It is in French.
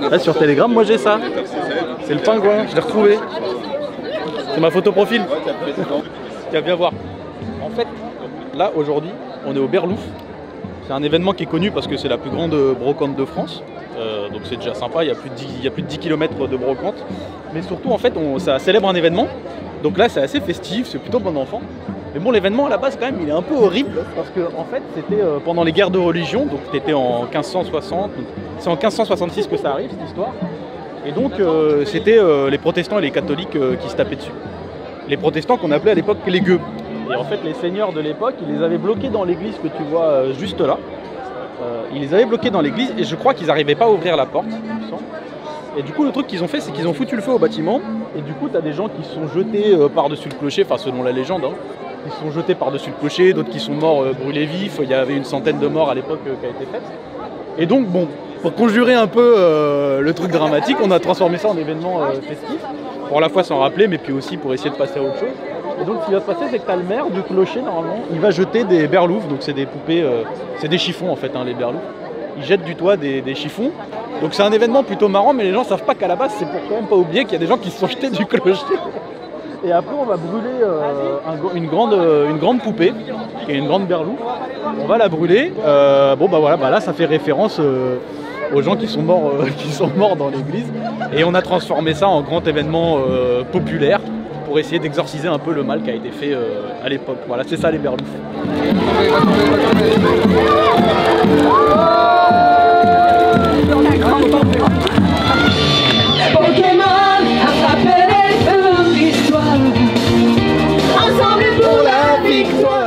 Là sur Telegram, moi j'ai ça. C'est le pingouin, je l'ai retrouvé. C'est ma photo profil. Tiens, viens voir. En fait, là aujourd'hui, on est au Berlouf. C'est un événement qui est connu parce que c'est la plus grande brocante de France. Donc c'est déjà sympa, il y a plus de 10 km de brocante. Mais surtout, en fait, ça célèbre un événement. Donc là, c'est assez festif, c'est plutôt bon enfant. Mais bon, l'événement à la base, quand même, il est un peu horrible parce que, en fait, c'était pendant les guerres de religion. Donc c'était en 1560. C'est en 1566 que ça arrive, cette histoire. Et donc, c'était les protestants et les catholiques qui se tapaient dessus. Les protestants qu'on appelait à l'époque les gueux. Et en fait, les seigneurs de l'époque, ils les avaient bloqués dans l'église que tu vois juste là. Ils les avaient bloqués dans l'église et je crois qu'ils n'arrivaient pas à ouvrir la porte, il me semble. Et du coup, le truc qu'ils ont fait, c'est qu'ils ont foutu le feu au bâtiment. Et du coup, tu as des gens qui se sont jetés par-dessus le clocher, enfin selon la légende, hein. Ils se sont jetés par-dessus le clocher, d'autres qui sont morts brûlés vifs. Il y avait une centaine de morts à l'époque qui a été faite. Et donc, bon, pour conjurer un peu le truc dramatique, on a transformé ça en événement festif. Pour à la fois s'en rappeler, mais puis aussi pour essayer de passer à autre chose. Et donc ce qui va se passer, c'est que tu as le maire du clocher, normalement, il va jeter des berloufs, donc c'est des poupées, c'est des chiffons en fait, hein, les berloufs. Il jette du toit des chiffons. Donc c'est un événement plutôt marrant, mais les gens savent pas qu'à la base, c'est pour quand même pas oublier qu'il y a des gens qui se sont jetés du clocher. Et après, on va brûler une grande poupée, qui est une grande berlouf. On va la brûler. Bon bah voilà, bah là ça fait référence aux gens qui sont morts dans l'église. Et on a transformé ça en grand événement populaire pour essayer d'exorciser un peu le mal qui a été fait à l'époque. Voilà, c'est ça les berloufs. Pokémon, attrapez les feux d'histoire. Ensemble pour la victoire.